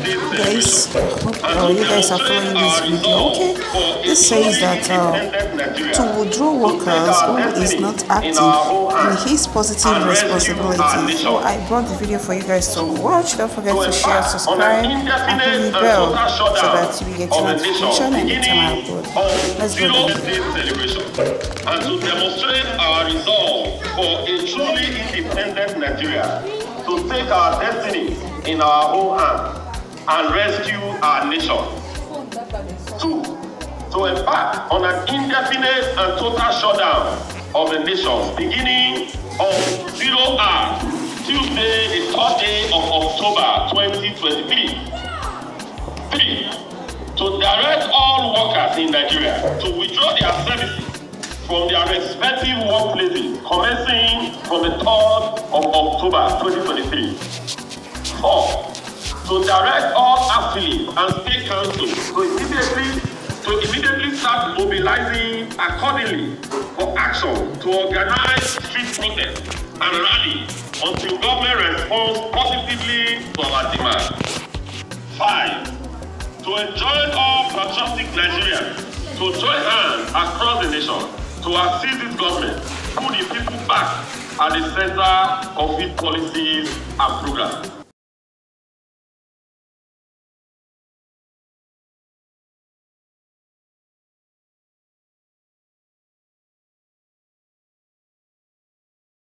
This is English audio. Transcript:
Guys, hope you guys are following this video. Okay, this says that to withdraw workers who is not active in his positive responsibility. So I brought the video for you guys to watch. Don't forget to share, subscribe, and hit the bell so that you get notification anytime I upload. Let's go down here. And to demonstrate our resolve for a truly independent Nigeria, to take our destiny in our own hands and rescue our nation. 2, to embark on an indefinite and total shutdown of the nation beginning on 0 hour, Tuesday, the 3rd day of October 2023. 3, to direct all workers in Nigeria to withdraw their services from their respective workplaces commencing from the 3rd of October 2023. 4, to direct all affiliates and state councils to immediately start mobilizing accordingly for action to organize street protests and rallies until government responds positively to our demands. 5, to enjoin all patriotic Nigerians to join hands across the nation to assist this government, put the people back at the center of its policies and programs.